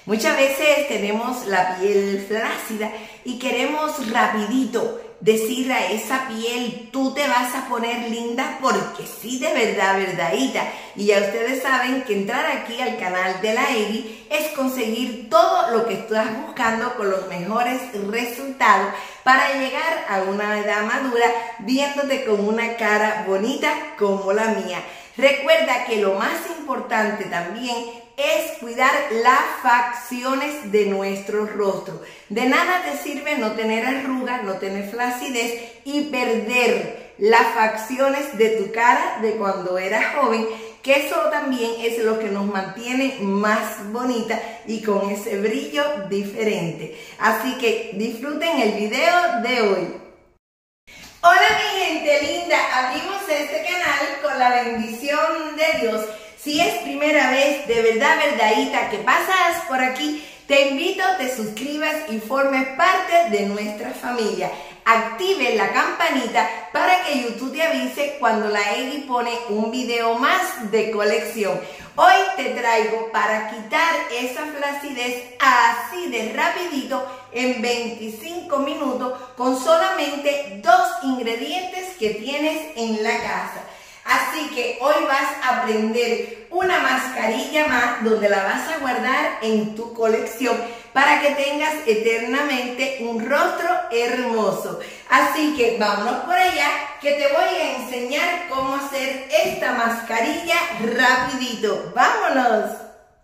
Muchas veces tenemos la piel flácida y queremos rapidito decir a esa piel, tú te vas a poner linda porque sí, de verdad, verdadita. Y ya ustedes saben que entrar aquí al canal de la Eddie es conseguir todo lo que estás buscando con los mejores resultados para llegar a una edad madura viéndote con una cara bonita como la mía. Recuerda que lo más importante también es cuidar las facciones de nuestro rostro. De nada te sirve no tener arrugas, no tener flacidez y perder las facciones de tu cara de cuando eras joven, que eso también es lo que nos mantiene más bonita y con ese brillo diferente. Así que disfruten el video de hoy. Hola mi gente linda, abrimos este canal con la bendición de Dios. Si es primera vez, de verdad, verdadita, que pasas por aquí, te invito a que te suscribas y formes parte de nuestra familia. Active la campanita para que YouTube te avise cuando la Eddie pone un video más de colección. Hoy te traigo para quitar esa flacidez así de rapidito en 25 minutos con solamente 2 ingredientes que tienes en la casa. Así que hoy vas a aprender una mascarilla más donde la vas a guardar en tu colección para que tengas eternamente un rostro hermoso. Así que vámonos por allá que te voy a enseñar cómo hacer esta mascarilla rapidito. ¡Vámonos!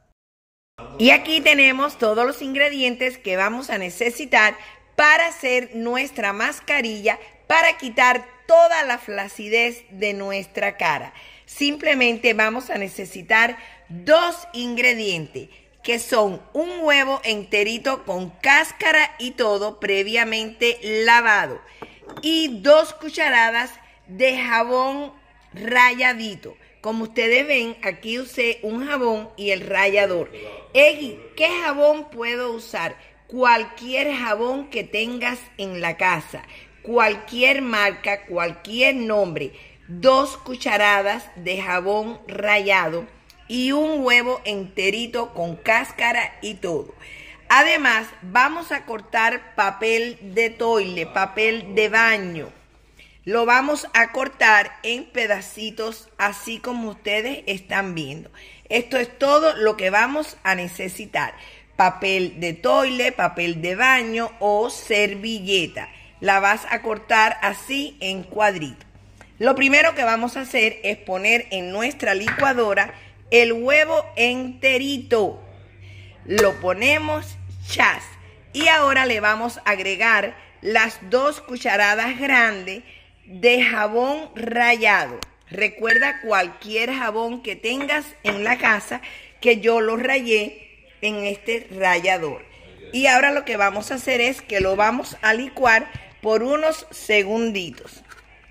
Y aquí tenemos todos los ingredientes que vamos a necesitar para hacer nuestra mascarilla para quitar toda la flacidez de nuestra cara. Simplemente vamos a necesitar 2 ingredientes que son un huevo enterito con cáscara y todo previamente lavado y 2 cucharadas de jabón ralladito. Como ustedes ven, aquí usé un jabón y el rallador. Eggy, ¿qué jabón puedo usar? Cualquier jabón que tengas en la casa. Cualquier marca, cualquier nombre, 2 cucharadas de jabón rallado y un huevo enterito con cáscara y todo. Además, vamos a cortar papel de toile, papel de baño. Lo vamos a cortar en pedacitos así como ustedes están viendo. Esto es todo lo que vamos a necesitar. Papel de toile, papel de baño o servilleta. La vas a cortar así en cuadritos. Lo primero que vamos a hacer es poner en nuestra licuadora el huevo enterito. Lo ponemos chas. Y ahora le vamos a agregar las 2 cucharadas grandes de jabón rallado. Recuerda cualquier jabón que tengas en la casa, que yo lo rayé en este rallador. Y ahora lo que vamos a hacer es que lo vamos a licuar por unos segunditos.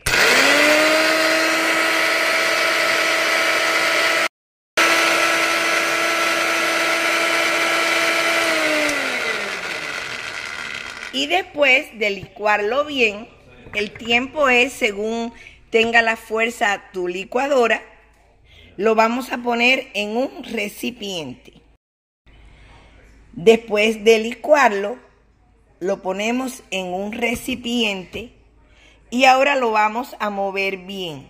Y después de licuarlo bien, el tiempo es según tenga la fuerza tu licuadora, lo vamos a poner en un recipiente. Después de licuarlo, lo ponemos en un recipiente y ahora lo vamos a mover bien.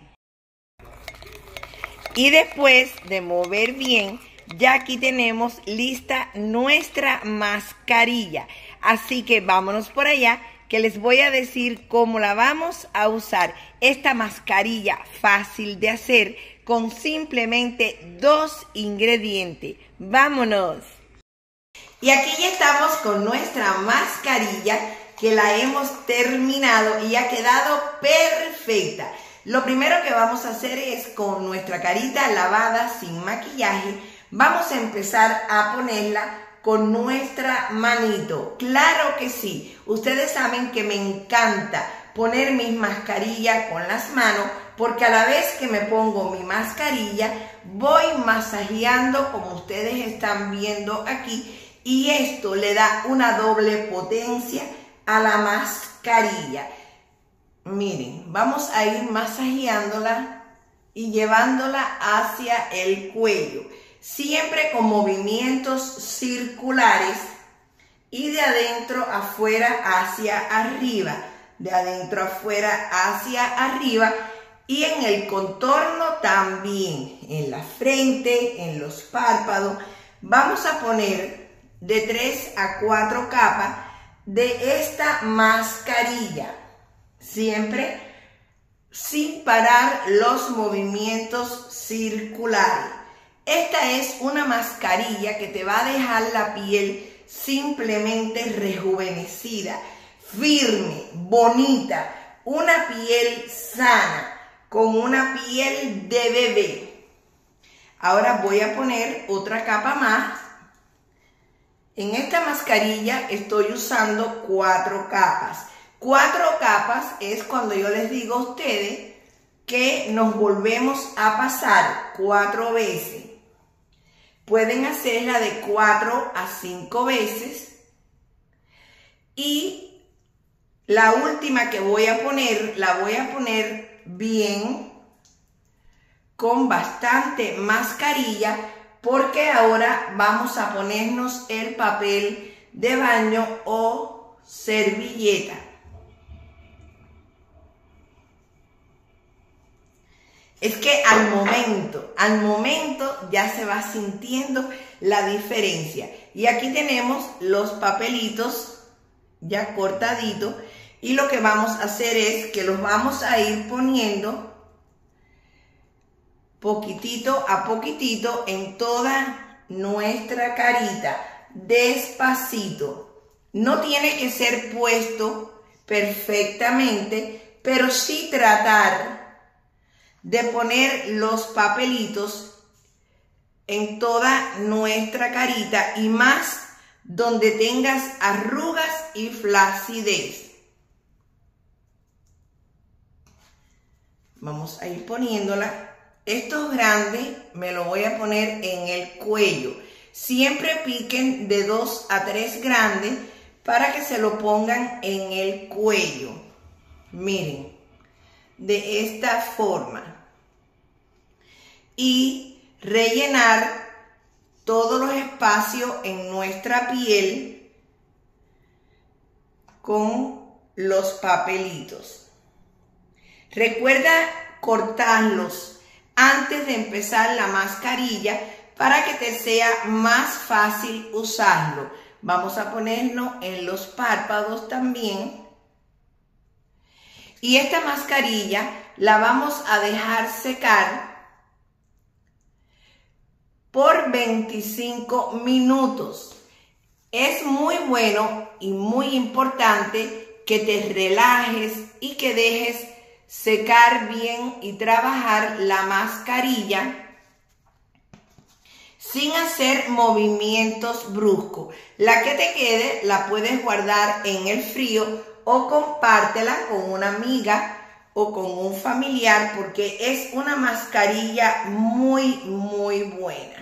Y después de mover bien, ya aquí tenemos lista nuestra mascarilla. Así que vámonos por allá que les voy a decir cómo la vamos a usar. Esta mascarilla fácil de hacer con simplemente 2 ingredientes. ¡Vámonos! Y aquí ya estamos con nuestra mascarilla que la hemos terminado y ha quedado perfecta. Lo primero que vamos a hacer es con nuestra carita lavada sin maquillaje, vamos a empezar a ponerla con nuestra manito. Claro que sí, ustedes saben que me encanta poner mis mascarillas con las manos porque a la vez que me pongo mi mascarilla voy masajeando como ustedes están viendo aquí. Y esto le da una doble potencia a la mascarilla. Miren, vamos a ir masajeándola y llevándola hacia el cuello. siempre con movimientos circulares y de adentro afuera hacia arriba, de adentro afuera hacia arriba, y en el contorno también, en la frente, en los párpados. Vamos a poner de 3 a 4 capas de esta mascarilla, siempre sin parar los movimientos circulares. Esta es una mascarilla que te va a dejar la piel simplemente rejuvenecida, firme, bonita, una piel sana, con una piel de bebé. Ahora voy a poner otra capa más. En esta mascarilla estoy usando 4 capas. 4 capas es cuando yo les digo a ustedes que nos volvemos a pasar 4 veces. Pueden hacerla de 4 a 5 veces. Y la última que voy a poner, la voy a poner bien, con bastante mascarilla, porque ahora vamos a ponernos el papel de baño o servilleta. Es que al momento ya se va sintiendo la diferencia. Y aquí tenemos los papelitos ya cortaditos, y lo que vamos a hacer es que los vamos a ir poniendo poquitito a poquitito en toda nuestra carita, despacito. No tiene que ser puesto perfectamente, pero sí tratar de poner los papelitos en toda nuestra carita, y más donde tengas arrugas y flacidez. Vamos a ir poniéndola. Estos grandes me lo voy a poner en el cuello. Siempre piquen de 2 a 3 grandes para que se lo pongan en el cuello. Miren, de esta forma. Y rellenar todos los espacios en nuestra piel con los papelitos. Recuerda cortarlos antes de empezar la mascarilla para que te sea más fácil usarlo. Vamos a ponerlo en los párpados también. Y esta mascarilla la vamos a dejar secar por 25 minutos. Es muy bueno y muy importante que te relajes y que dejes secar bien y trabajar la mascarilla sin hacer movimientos bruscos. La que te quede la puedes guardar en el frío o compártela con una amiga o con un familiar, porque es una mascarilla muy buena.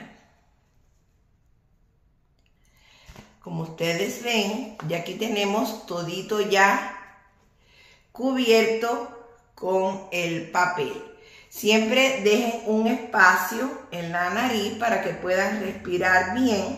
Como ustedes ven, ya aquí tenemos todito ya cubierto con el papel. Siempre dejen un espacio en la nariz para que puedan respirar bien.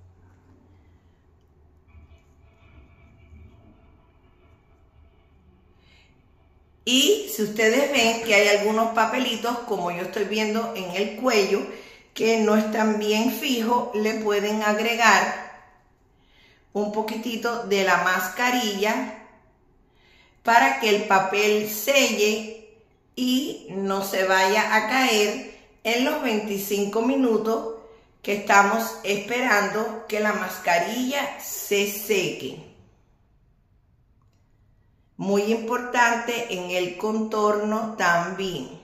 Y si ustedes ven que hay algunos papelitos, como yo estoy viendo en el cuello, que no están bien fijos, le pueden agregar un poquitito de la mascarilla para que el papel selle y no se vaya a caer en los 25 minutos que estamos esperando que la mascarilla se seque. Muy importante en el contorno también.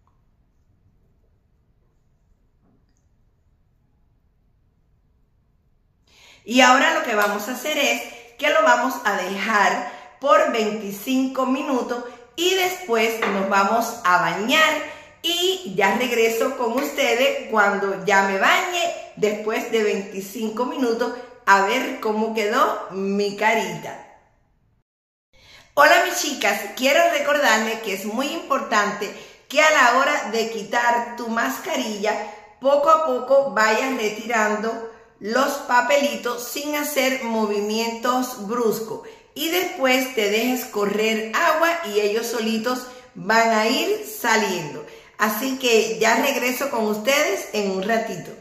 Y ahora lo que vamos a hacer es que lo vamos a dejar por 25 minutos y después nos vamos a bañar, y ya regreso con ustedes cuando ya me bañe después de 25 minutos a ver cómo quedó mi carita. Hola mis chicas, quiero recordarles que es muy importante que a la hora de quitar tu mascarilla poco a poco vayas retirando los papelitos sin hacer movimientos bruscos. Y después te dejes correr agua y ellos solitos van a ir saliendo. Así que ya regreso con ustedes en un ratito.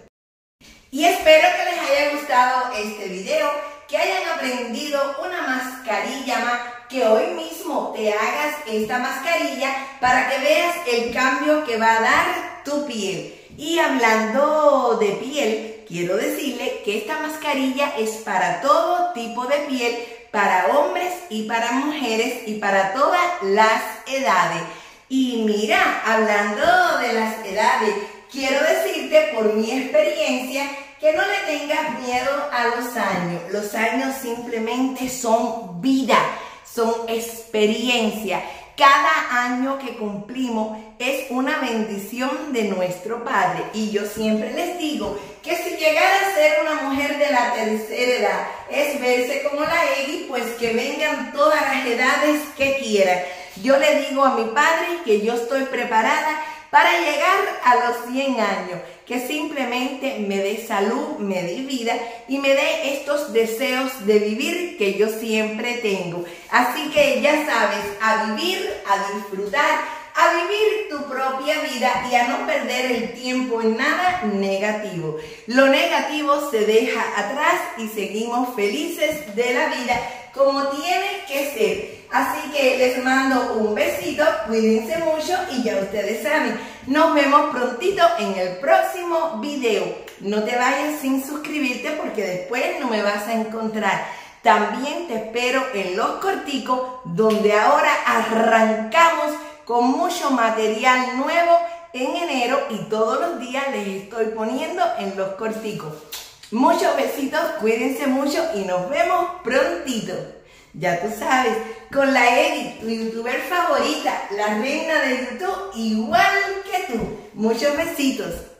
Y espero que les haya gustado este video, que hayan aprendido una mascarilla más, que hoy mismo te hagas esta mascarilla para que veas el cambio que va a dar tu piel. Y hablando de piel, quiero decirle que esta mascarilla es para todo tipo de piel, para hombres y para mujeres y para todas las edades. Y mira, hablando de las edades, quiero decirte por mi experiencia que no le tengas miedo a los años. Los años simplemente son vida, son experiencia. Cada año que cumplimos es una bendición de nuestro Padre. Y yo siempre les digo que si llegara a ser una mujer de la tercera edad, es verse como la Egui, pues que vengan todas las edades que quieran. Yo le digo a mi Padre que yo estoy preparada para llegar a los 100 años, que simplemente me dé salud, me dé vida y me dé estos deseos de vivir que yo siempre tengo. Así que ya sabes, a vivir, a disfrutar, a vivir tu propia vida y a no perder el tiempo en nada negativo. Lo negativo se deja atrás y seguimos felices de la vida como tiene que ser. Así que les mando un besito, cuídense mucho y ya ustedes saben, nos vemos prontito en el próximo video. No te vayas sin suscribirte porque después no me vas a encontrar. También te espero en los corticos, donde ahora arrancamos con mucho material nuevo en enero y todos los días les estoy poniendo en los corticos. Muchos besitos, cuídense mucho y nos vemos prontito. Ya tú sabes, con la Egui, tu youtuber favorita, la reina de YouTube, igual que tú. Muchos besitos.